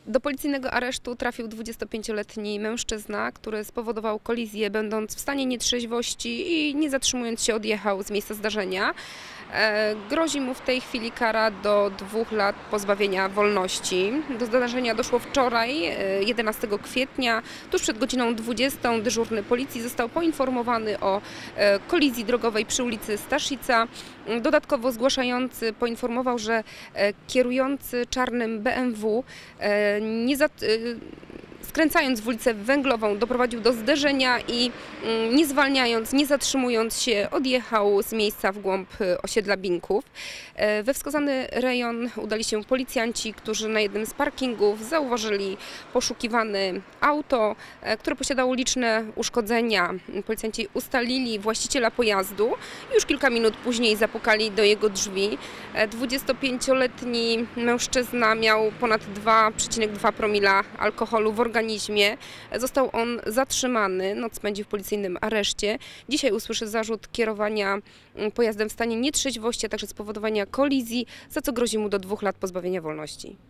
Do policyjnego aresztu trafił 25-letni mężczyzna, który spowodował kolizję, będąc w stanie nietrzeźwości i nie zatrzymując się odjechał z miejsca zdarzenia. Grozi mu w tej chwili kara do 2 lat pozbawienia wolności. Do zdarzenia doszło wczoraj, 11 kwietnia, tuż przed godziną 20. Dyżurny policji został poinformowany o kolizji drogowej przy ulicy Staszica. Dodatkowo zgłaszający poinformował, że kierujący czarnym BMW skręcając w ulicę Węglową doprowadził do zderzenia i nie zwalniając, nie zatrzymując się odjechał z miejsca w głąb osiedla Binków. We wskazany rejon udali się policjanci, którzy na jednym z parkingów zauważyli poszukiwane auto, które posiadało liczne uszkodzenia. Policjanci ustalili właściciela pojazdu i już kilka minut później zapukali do jego drzwi. 25-letni mężczyzna miał ponad 2,2 promila alkoholu w organizmie. Został on zatrzymany, noc spędził w policyjnym areszcie. Dzisiaj usłyszy zarzut kierowania pojazdem w stanie nietrzeźwości, a także spowodowania kolizji, za co grozi mu do 2 lat pozbawienia wolności.